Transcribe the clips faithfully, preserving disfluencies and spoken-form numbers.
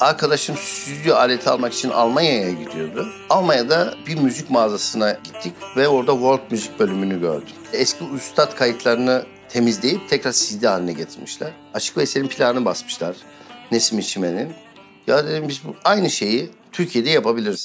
Arkadaşım stüdyo aleti almak için Almanya'ya gidiyordu. Almanya'da bir müzik mağazasına gittik ve orada World Müzik bölümünü gördüm. Eski üstad kayıtlarını temizleyip tekrar C D haline getirmişler. Aşık Veysel'in plağını basmışlar. Nesim İçimen'in. Ya dedim biz bu aynı şeyi Türkiye'de yapabiliriz.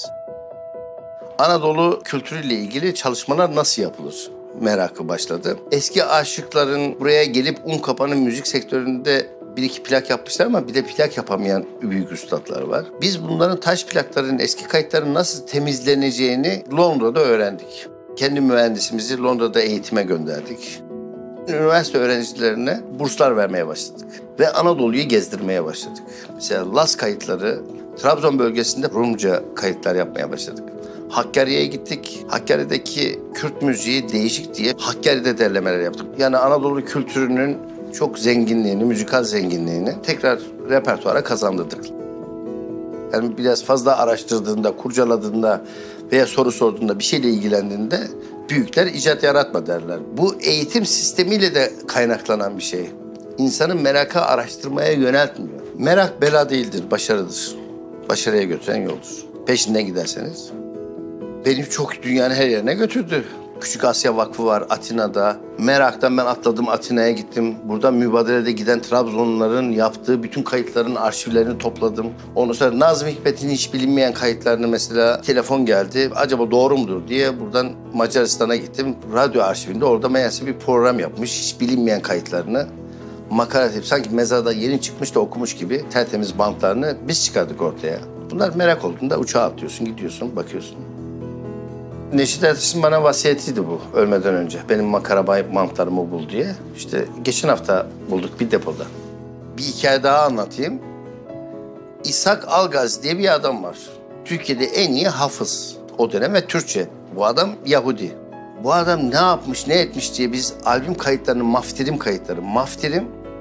Anadolu kültürüyle ilgili çalışmalar nasıl yapılır merakı başladı. Eski aşıkların buraya gelip Unkapanı'nın müzik sektöründe bir iki plak yapmışlar ama bir de plak yapamayan büyük üstadlar var. Biz bunların taş plakların, eski kayıtların nasıl temizleneceğini Londra'da öğrendik. Kendi mühendisimizi Londra'da eğitime gönderdik. Üniversite öğrencilerine burslar vermeye başladık ve Anadolu'yu gezdirmeye başladık. Mesela Laz kayıtları, Trabzon bölgesinde Rumca kayıtlar yapmaya başladık. Hakkari'ye gittik. Hakkari'deki Kürt müziği değişik diye Hakkari'de derlemeler yaptık. Yani Anadolu kültürünün çok zenginliğini, müzikal zenginliğini tekrar repertuara kazandırdık. Yani biraz fazla araştırdığında, kurcaladığında veya soru sorduğunda, bir şeyle ilgilendiğinde büyükler icat yaratma derler. Bu eğitim sistemiyle de kaynaklanan bir şey. İnsanın merakı araştırmaya yöneltmiyor. Merak bela değildir, başarıdır. Başarıya götüren yoldur. Peşinden giderseniz. Beni çok dünyanın her yerine götürdü. Küçük Asya Vakfı var Atina'da. Meraktan ben atladım, Atina'ya gittim. Burada mübadelede giden Trabzonluların yaptığı bütün kayıtların arşivlerini topladım. Ondan sonra Nazım Hikmet'in hiç bilinmeyen kayıtlarını mesela telefon geldi. Acaba doğru mudur diye buradan Macaristan'a gittim. Radyo arşivinde orada meğerse bir program yapmış. Hiç bilinmeyen kayıtlarını makale edip sanki mezarda yeni çıkmış da okumuş gibi tertemiz bantlarını biz çıkardık ortaya. Bunlar merak olduğunda uçağa atlıyorsun, gidiyorsun, bakıyorsun. Neşet Ertaş'ın bana vasiyetiydi bu ölmeden önce. Benim makara bantlarımı bul diye. İşte geçen hafta bulduk bir depoda. Bir hikaye daha anlatayım. İshak Algaz diye bir adam var. Türkiye'de en iyi hafız o dönem ve Türkçe. Bu adam Yahudi. Bu adam ne yapmış, ne etmiş diye biz albüm kayıtlarını, maftirim kayıtları. Maftirim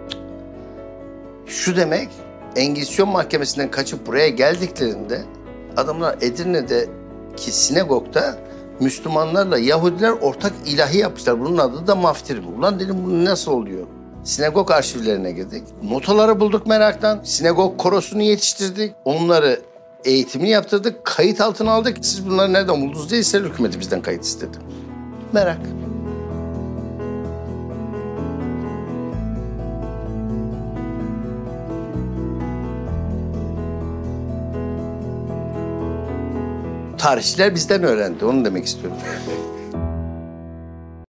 şu demek, Engizisyon Mahkemesi'nden kaçıp buraya geldiklerinde adamlar Edirne'deki sinagogda Müslümanlarla Yahudiler ortak ilahi yapmışlar. Bunun adı da maftirim. Ulan dedim bu nasıl oluyor? Sinagog arşivlerine girdik. Notaları bulduk meraktan. Sinagog korosunu yetiştirdik. Onları eğitimini yaptırdık. Kayıt altına aldık. Siz bunları nereden buldunuz diye İsrail hükümeti bizden kayıt istedi. Merak. Tarihçiler bizden öğrendi. Onu demek istiyorum.